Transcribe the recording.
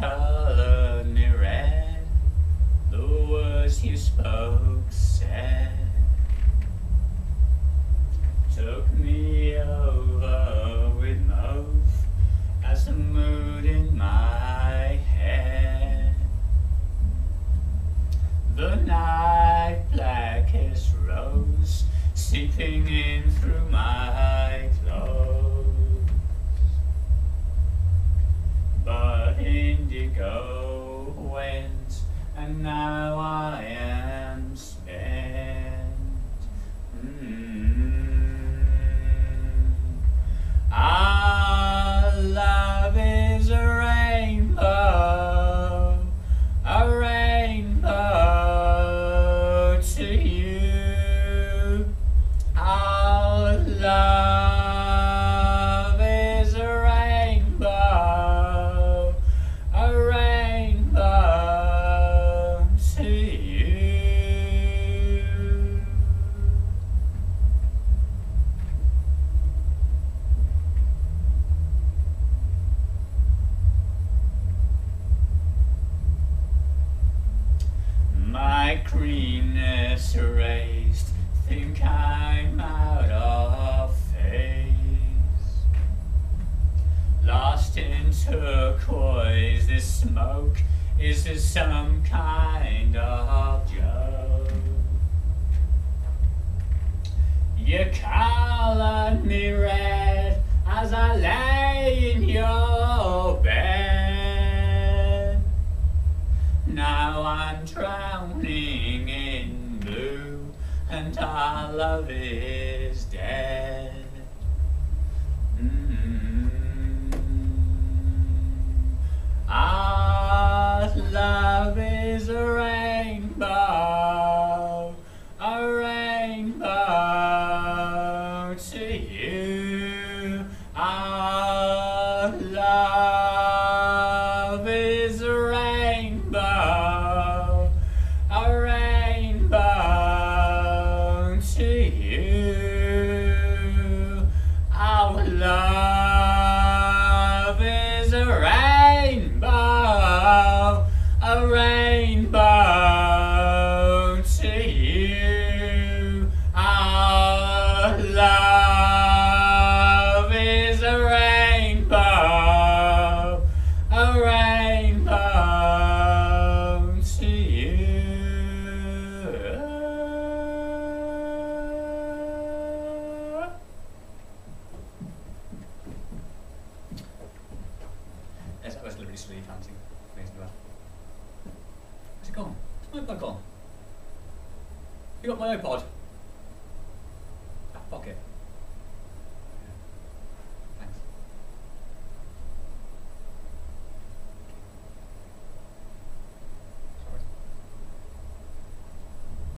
colored me red, the words you spoke said, took me over with mirth as the mood in my head. The night blackest rose seeping in through my clothes, but indigo went, and now I am spent. Our love is a rainbow to you. Our love is a rainbow to you. My greenness erased, think I'm out of phase. Lost in turquoise, this smoke, is this some kind of joke? You colored me red as I lay in your bed. Now I'm drowning in blue, and our love is dead. Our love is a rainbow to you. Our love is a rainbow to you. Our love is a rainbow to you. Our love is a rainbow to you. Yes, that was literally sleeve dancing. Amazing well. Where's it gone? Where's my iPod gone? You got my iPod?